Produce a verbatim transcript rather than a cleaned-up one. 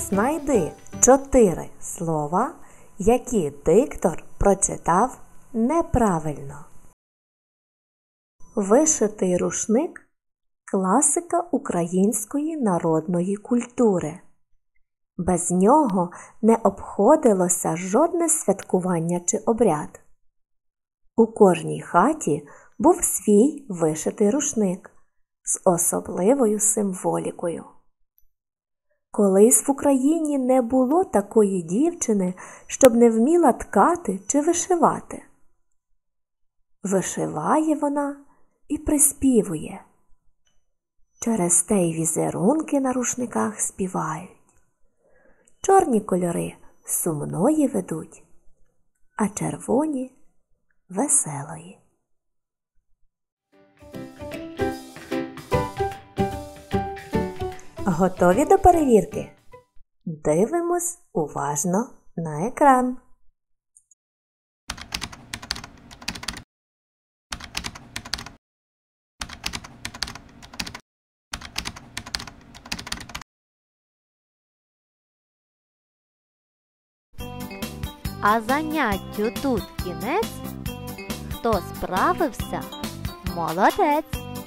Знайди чотири слова, які диктор прочитав неправильно. Вишитий рушник – класика української народної культури. Без нього не обходилося жодне святкування чи обряд. У кожній хаті був свій вишитий рушник з особливою символікою. Колись в Україні не було такої дівчини, щоб не вміла ткати чи вишивати. Вишиває вона і приспівує. Через те й візерунки на рушниках співають. Чорні кольори сумної ведуть, а червоні – веселої. Готові до перевірки? Дивимось уважно на екран. А заняттю тут кінець. Хто справився – молодець!